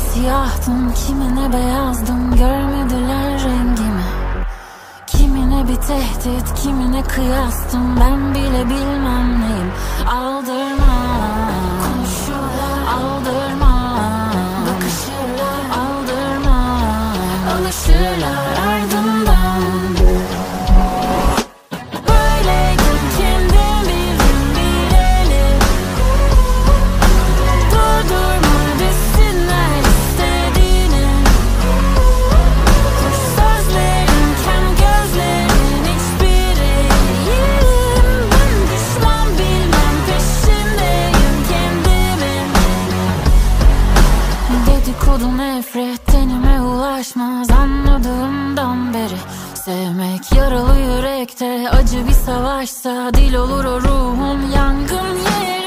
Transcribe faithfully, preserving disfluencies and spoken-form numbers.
siyahtım, kimine beyazdım, görmediler rengimi. Kimine bir tehdit, kimine kıyastım, ben bile bilmem neyim. Aldırma, konuşurlar, aldırma, bakışırlar, aldırma, alışırlar ardından. Böyleydim, kendim bildim bileli. Durdurma desinler istediğini. Kuş sözlerin, kem gözlerin hiçbiriyim. Ben düşman bilmem, peşindeyim kendimin. Dedikodu nefret tenime ulaşmaz anladığımdan beri. Sevmek yaralı yürekte acı bir savaşsa, dil olur o ruhum yangın yeri.